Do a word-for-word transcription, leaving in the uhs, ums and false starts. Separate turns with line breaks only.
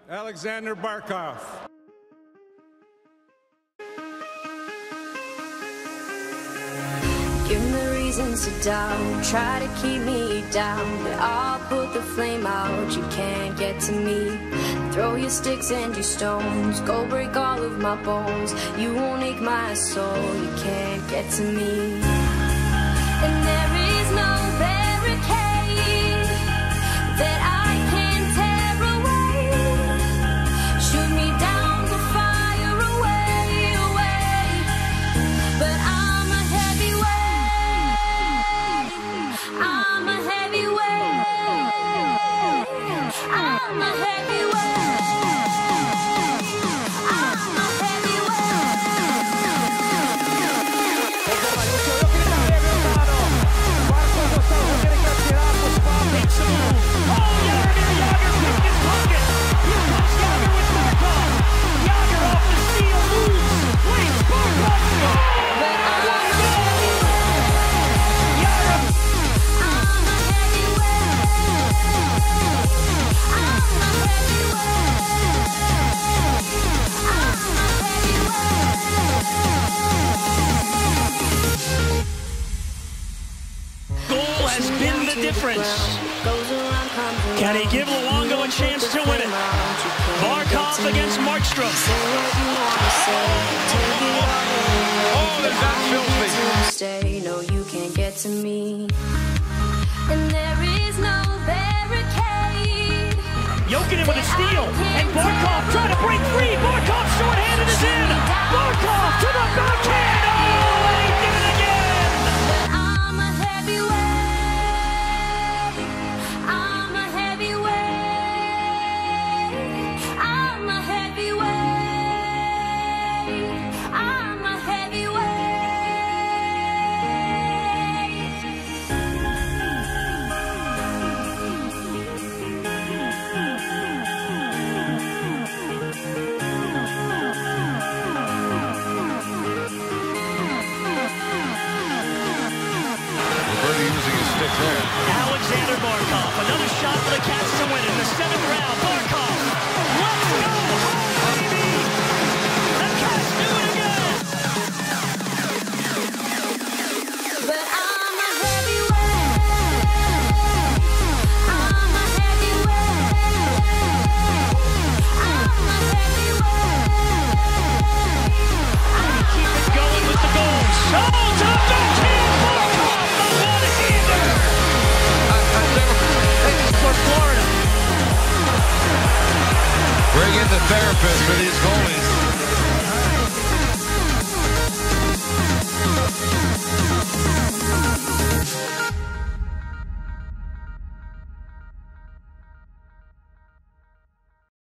Alexander Barkov.
Give me reasons to doubt, try to keep me down, but I'll put the flame out, you can't get to me. Throw your sticks and your stones, go break all of my bones. You won't ache my soul, you can't get to me. And there is no barricade that I can tear away. Shoot me down to fire away, away. But I'm a heavyweight, I'm a heavyweight, I'm a heavyweight.
Has been the difference. Can he give Luongo a chance to win it? Barkov against Markstrom.
Oh, that's filthy.
Stay, no, you can't get to me. And there is no barricade.
Jokinen with a steal, and Barkov trying to break free. Barkov short-handed is in. Barkov to the backhand. Oh, and he did it again. Alexander Barkov, another shot for the Cats to win in the seventh round. Barkov, let's go, baby! The Cats do it again!
But I'm a heavyweight, I'm a heavyweight, I'm a heavyweight.
And he keep it going with the goals. Oh, to the backhand, Barkov, the one-hander! For Florida.
Bring in the therapist for these goalies.